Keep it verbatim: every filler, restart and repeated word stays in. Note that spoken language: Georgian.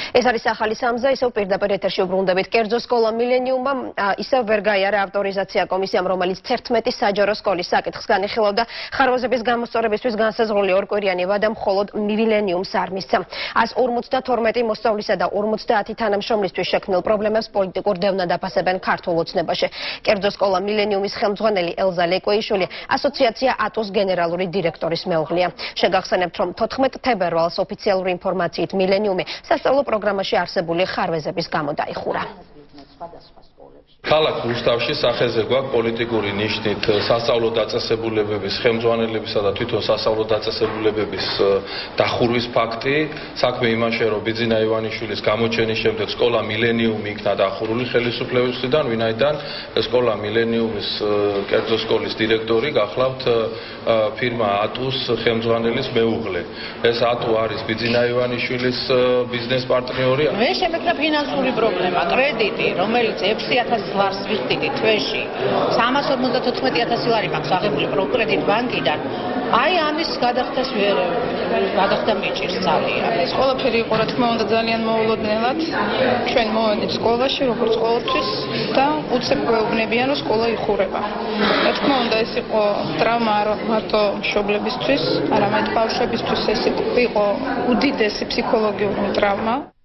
ეს არის ახალი სამზა, ისევ პირდაპირ ეთერში უბრუნდებით. კერძო სკოლა მილენიუმმა ისევ ვერ გაიარა ავტორიზაცია კომისიამ, რომელიც თერთმეტი საჯარო სკოლის საკითხს განიხილავდა. ხარვაზების გამოსწორებისთვის განსაზღვრული ორკვირიანი ვადა მხოლოდ მილენიუმს არ მისცა. ას ორმოცდათორმეტი მოსწავლისა და ორმოცდაათი თანამშრომლისთვის შექმნილ პრობლემებს პოლიტიკურ დევნად აფასებენ ქართულ ოცნებაში. კერძო სკოლა მილენიუმის ხელმძღვანელი ელზა ლეკვეიშვილი ასოციაცია ატოს გენერალური დირექტორის მეუღლეა. შეგახსენებთ, რომ თოთხმეტ თებერვალს ოფიციალური ინფორმაციით მილენიუმი სასწავლო პროგრამაში არსებული ხარვეზების გამო დაიხურა. ქალაქ რუსთავში სახეზე გვაქვს პოლიტიკური ნიშნით სასწავლო დაწესებულებების ხელმძღვანელებისა და თვითონ სასწავლო დაწესებულებების დახურვის ფაქტი. საქმე იმაშია, რომ ბიძინა ივანიშვილის გამოჩენის შემდეგ სკოლა მილენიუმი იქნა დახურული ხელისუფლების მხრიდან, ვინაიდან სკოლა მილენიუმის კერძო სკოლის დირექტორი გახლავთ ფირმა ატუს ხელმძღვანელის მეუღლე. ეს ატუ არის ბიძინა ივანიშვილის ბიზნეს პარტნიორი. მე შემექნა ფინანსური პრობლემა, კრედიტი, რომელიც ექვსი ათასი ლარს ვიხდიდი თვეში. სამას ორმოცდათოთხმეტი ათასი ლარი მაქვს აღებული პროკრედიტ ბანკიდან. აი ამის გადახდას ვერ გადახდა მიჭირს ძალიან. ეს ყველაფერი იყო რა თქმა უნდა ძალიან მოულოდნელად. ჩვენ მოვედით სკოლაში როგორც ყოველთვის და უცებ გვეუბნებიან რომ სკოლა იხურება. რა თქმა უნდა ეს იყო ტრავმა არა მარტო მშობლებისთვის, არამედ ბავშვებისთვის ეს იყო უდიდესი ფსიქოლოგიური ტრავმა.